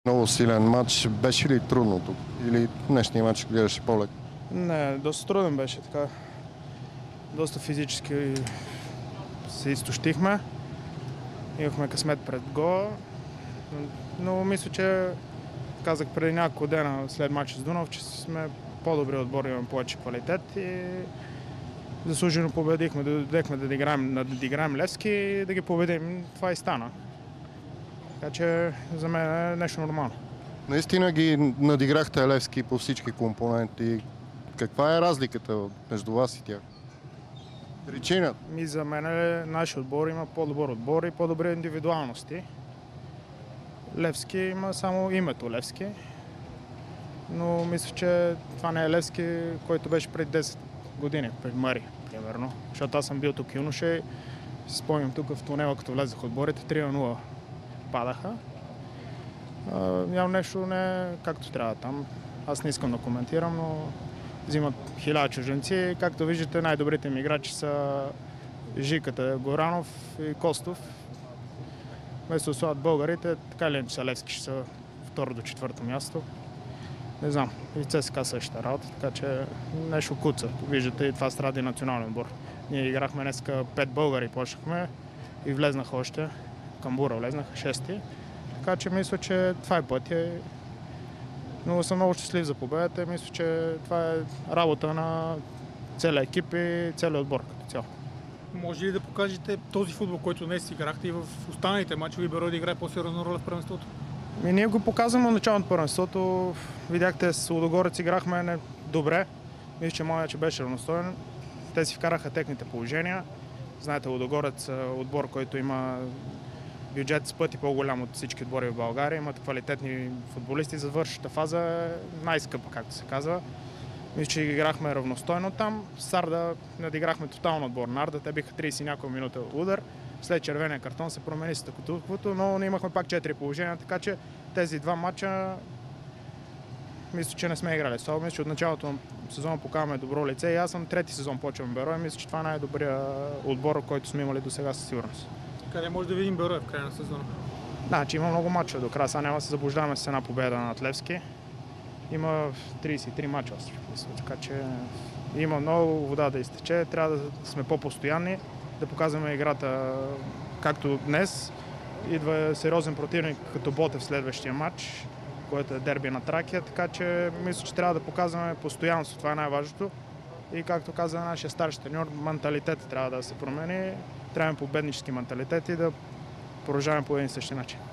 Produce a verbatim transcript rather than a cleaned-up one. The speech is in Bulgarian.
Много силен матч. Беше ли трудно тук? Или днешния матч гледаше по-лек? Не, доста труден беше така. Доста физически се изтощихме. Имахме късмет пред гола. Но мисля, че казах преди няколко дена след матча с Дунав, че сме по-добри отбор, имаме повече квалитет и заслужено победихме. Дойдехме да играем, да играем Левски и да ги победим. Това и стана. Така че за мен е нещо нормално. Наистина ги надиграхте Левски по всички компоненти. Каква е разликата между вас и тях? Причината? И за мен нашия отбор има по-добър отбор и по-добри индивидуалности. Левски има само името Левски, но мисля, че това не е Левски, който беше преди десет години, пред Мари, примерно. Защото аз съм бил тук юноша и си спомням тук в тунела, като влезах отборите, три на нула падаха. Няма нещо не както трябва там. Аз не искам да коментирам, но взимат хиляда чужденци. Както виждате, най-добрите ми играчи са Жиката, Горанов и Костов. Вместо да слагат българите, така ли че са Левски, ще са второ до четвърто място. Не знам, и ЦСКА същата работа, така че нещо куца. Виждате, и това страда и национален отбор. Ние играхме днеска пет българи, почнахме и влезнаха още. Камбура влезнаха шести. Така че мисля, че това е пътя. Но съм много щастлив за победата и мисля, че това е работа на целия екип и целият отбор като цяло. Може ли да покажете този футбол, който днес играхте и в останалите мачове, Берой да играе по-сериозна роля в първенството? И ние го показваме от началото на първенството. Видяхте, с Лудогорец играхме не добре. Мисля, че моят че беше равностоен. Те си вкараха техните положения. Знаете, Лудогорец е отбор, който има бюджет с пъти по-голям от всички отбори в България. Имат квалитетни футболисти. Завършата фаза е най-скъпа, както се казва. Мисля, че играхме равностойно там. Сарда надиграхме тотално отбор на Арда. Те биха трийсет и няколко минути удар. След червения картон се промени статуквото, но ние имахме пак четири положения, така че тези два матча мисля, че не сме играли. Само мисля, че от началото на сезона показваме добро лице и аз съм трети сезон почвам Берой. Мисля, че това е най-добрият отбор, който сме имали до сега със сигурност. Къде може да видим Берой в края на сезона? Да, че има много матча до края. Сега няма да се заблуждаваме с една победа над Левски. Има трийсет и три мача още, мисля, така че има много вода да изтече. Трябва да сме по-постоянни, да показваме играта както днес. Идва сериозен противник като Ботев в следващия матч, който е дерби на Тракия, така че мисля, че трябва да показваме постоянство. Това е най-важното. И както каза нашия старши треньор, менталитет трябва да се промени. Трябва победнически менталитет и да продължаваме по един и същи начин.